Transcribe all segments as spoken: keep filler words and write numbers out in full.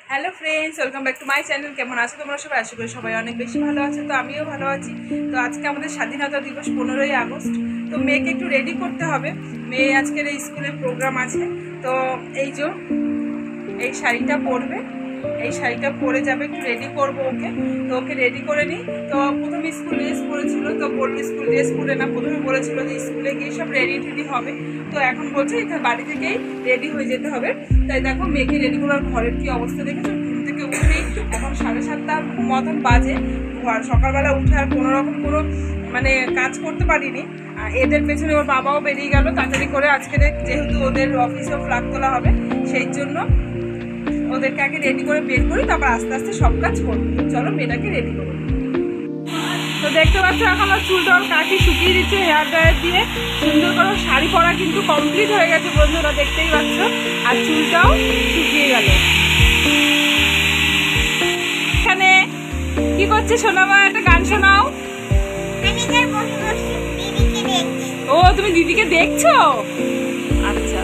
Hello friends, welcome back to my channel. কেমন আছো তোমরা সবাই? আশা করি সবাই অনেক বেশি ভালো আছে। তো আমিও ভালো আছি। তো আজকে আমাদের স্বাধীনতা দিবস পনেরোই আগস্ট। তো মেয়েকে একটু রেডি করতে হবে। মেয়ে আজকের এই স্কুলের প্রোগ্রাম আছে। তো এই যে এই শাড়িটা পরবে, এই শাড়িটা পরে যাবে, একটু রেডি করবো ওকে। তো ওকে রেডি করে নিই। তো প্রথমে স্কুল ড্রেস পরেছিল, তো বললো স্কুল ড্রেস পরে না, প্রথমে বলেছিল যে স্কুলে গিয়ে সব রেডি টেডি হবে। তো এখন বলছে এখানে বাড়ি থেকেই রেডি হয়ে যেতে হবে। তাই দেখো মেয়েকে রেডি করার ঘরের কি অবস্থা দেখেছো। ঘুম থেকে উঠেই এখন সাড়ে সাতটার মতন বাজে। সকালবেলা উঠে আর কোনো রকম কোনো মানে কাজ করতে পারিনি। এদের পেছনে ওর বাবাও বেরিয়ে গেল তাড়াতাড়ি করে। আজকে যেহেতু ওদের অফিসেও ফ্ল্যাগ তোলা হবে, সেই জন্য ওদেরকে আগে রেডি করে বের করি, তারপর আস্তে আস্তে সব কাজ করবো। চলো মেয়েটাকে রেডি করবো। তো দেখতে পাচ্ছ এখন ওর চুলটা ওর কাকি শুকিয়ে দিচ্ছে হেয়ার ড্রায়ার দিয়ে। সুন্দর করে শাড়ি পরা কিন্তু কমপ্লিট হয়ে গেছে বন্ধুরা, দেখতেই পাচ্ছ। আর চুলটাও শুকিয়ে গেল। এখানে কি করছে সোনামা? একটা গান শোনাও। ও, তুমি দিদিকে দেখছো? আচ্ছা।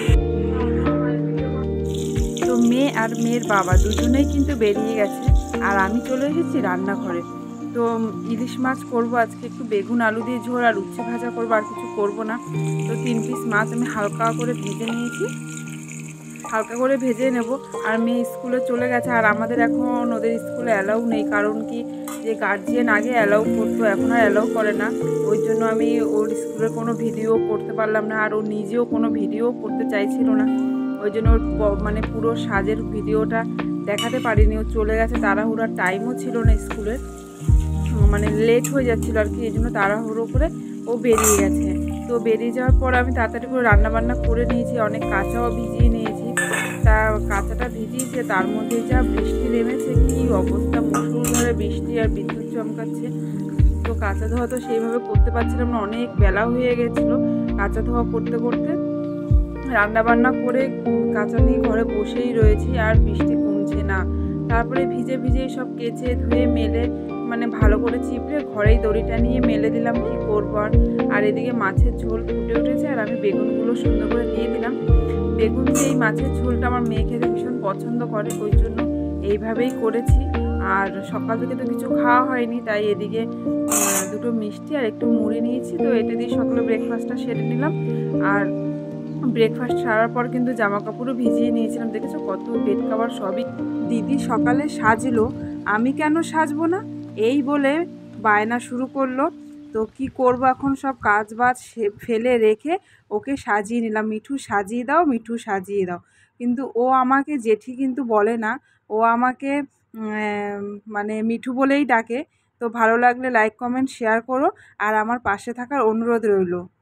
তো মেয়ে আর মেয়ের বাবা দুজনেই কিন্তু বেরিয়ে গেছে, আর আমি চলে এসেছি রান্নাঘরে। তো ইলিশ মাছ করব আজকে, একটু বেগুন আলু দিয়ে ঝোল আর উচ্ছে ভাজা করবো, আর কিছু করব না। তো তিন পিস মাছ আমি হালকা করে ভেজে নিয়েছি, হালকা করে ভেজে নেব। আর মেয়ে স্কুলে চলে গেছে, আর আমাদের এখন ওদের স্কুলে অ্যালাউ নেই। কারণ কি, যে গার্জিয়ান আগে অ্যালাউ করতো, এখন আর অ্যালাউ করে না। ওই জন্য আমি ওর স্কুলের কোনো ভিডিও করতে পারলাম না, আর ও নিজেও কোনো ভিডিও করতে চাইছিল না। ওই জন্য ওর মানে পুরো সাজের ভিডিওটা দেখাতে পারিনি। ও চলে গেছে, তাড়াহুড়ার টাইমও ছিল না স্কুলের, মানে লেট হয়ে যাচ্ছিলো আর কি। এই জন্য তাড়াহুড়ো করে ও বেরিয়ে গেছে। তো বেরিয়ে যাওয়ার পর আমি তাড়াতাড়ি করে রান্নাবান্না করে নিয়েছি, অনেক কাঁচাও ভিজিয়ে নিয়েছি। তা কাঁচাটা ভিজিয়েছে, তার মধ্যে যা বৃষ্টি নেমেছে, কি অবস্থা, মুষলধারে বৃষ্টি আর বিদ্যুৎ চমকাচ্ছে। তো কাঁচা ধোয়া তো সেইভাবে করতে পারছিলাম না, অনেক বেলা হয়ে গেছিলো কাঁচা ধোয়া করতে করতে। রান্না বান্না করে কাঁচা নিয়ে ঘরে বসেই রয়েছি, আর বৃষ্টি কমছে না। তারপরে ভিজে ভিজে সব কেচে ধুয়ে মেলে, মানে ভালো করে চিপড়ে ঘরেই দড়িটা নিয়ে মেলে দিলাম, কি করবো আর। আর এদিকে মাছের ঝোল ফুটে উঠেছে, আর আমি বেগুনগুলো সুন্দর করে দিয়ে দিলাম। বেগুন দিয়ে এই মাছের ঝোলটা আমার মেয়ে খেতে ভীষণ পছন্দ করে, ওই জন্য এইভাবেই করেছি। আর সকাল থেকে তো কিছু খাওয়া হয়নি, তাই এদিকে দুটো মিষ্টি আর একটু মুড়ি নিয়েছি। তো এটা দিয়ে সকালে ব্রেকফাস্টটা সেরে নিলাম। আর ব্রেকফাস্ট সারার পর কিন্তু জামা কাপড়ও ভিজিয়ে নিয়েছিলাম, দেখেছো কত বেড কাভার সবই। দিদি সকালে সাজলো, আমি কেন সাজবো না, এই বলে বায়না শুরু করলো। তো কি করব, এখন সব কাজ বাজ ফেলে রেখে ওকে সাজিয়ে নিলাম। মিঠু সাজিয়ে দাও, মিঠু সাজিয়ে দাও। কিন্তু ও আমাকে জেঠি কিন্তু বলে না, ও আমাকে মানে মিঠু বলেই ডাকে। তো ভালো লাগলে লাইক কমেন্ট শেয়ার করো, আর আমার পাশে থাকার অনুরোধ রইল।